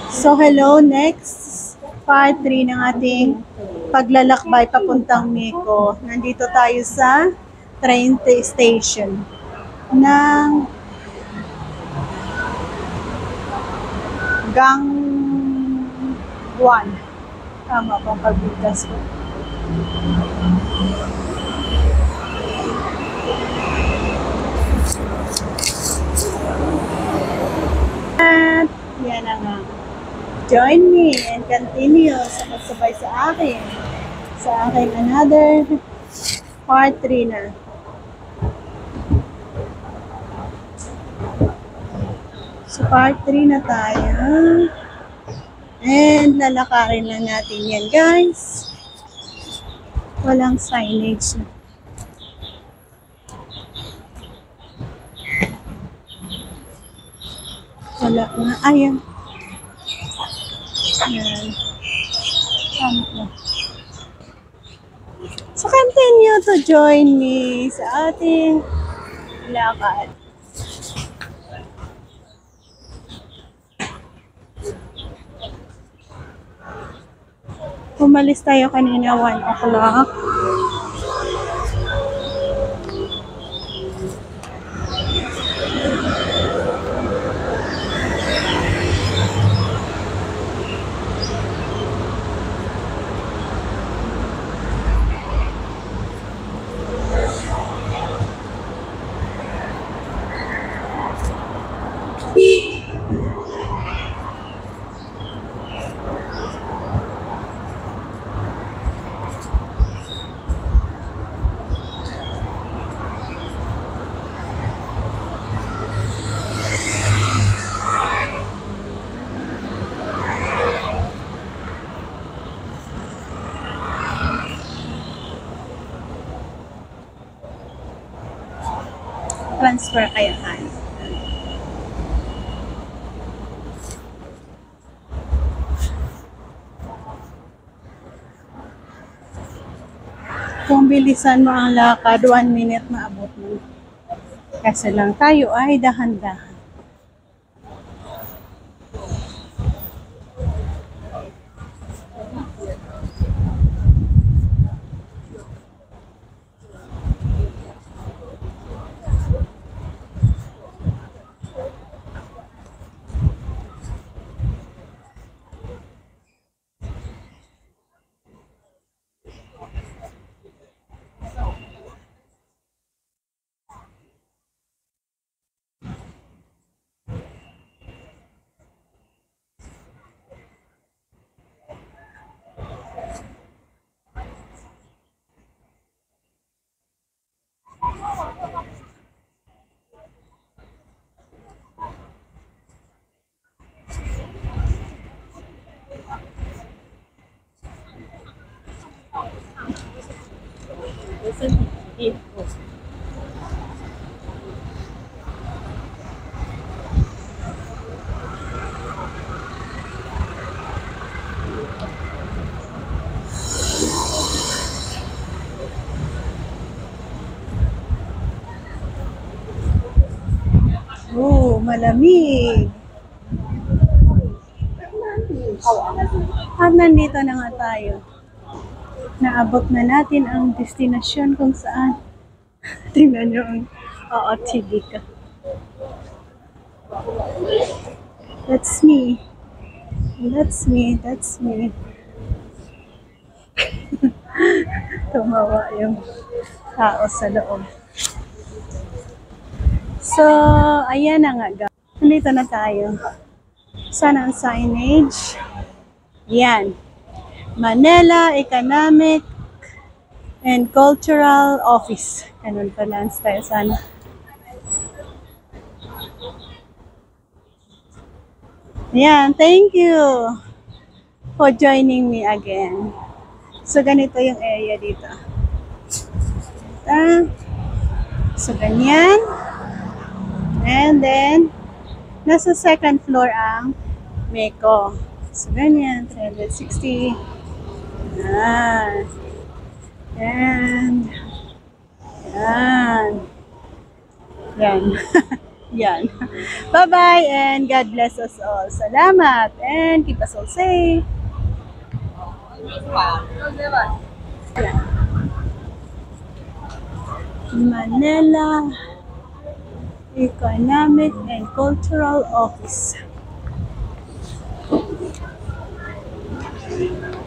So hello, next part 3 ng ating paglalakbay papuntang Miko. Nandito tayo sa station ng Gangwon. Tama bang pagbigkas ko? At yan na nga. Join me and continue sa pagsabay sa akin. Sa aking another part 3 na. So part 3 na tayo. And lalakarin lang natin yan, guys. Walang signage na. Wala nga. Ayan. Yan. Tama na. So continue to join me sa ating lakad. Umalis tayo kanina 1 o'clock. Transfer kaya tayo. Kung bilisan mo ang lakad, 1 minute maabot mo. Kasi lang tayo ay dahan-dahan. Oh, malamig. At nandito na nga tayo. Naabot na natin ang destinasyon kung saan. Tingnan nyo ang OOTD ka. That's me. That's me. That's me. Tumawa yung tao sa loob. So, ayan na nga guys. Nandito na tayo. Saan ang signage? Yan. Manila Economic and Cultural Office. Ganun pala ang tayo sana. Yan. Thank you for joining me again. So, ganito yung area dito. So, ganyan. And then, nasa second floor ang Meko. So, ganyan. 360. Yan. And, yan. Yan. Yan. Bye-bye and God bless us all. Salamat and keep us all safe. Manila Economic and Cultural Office.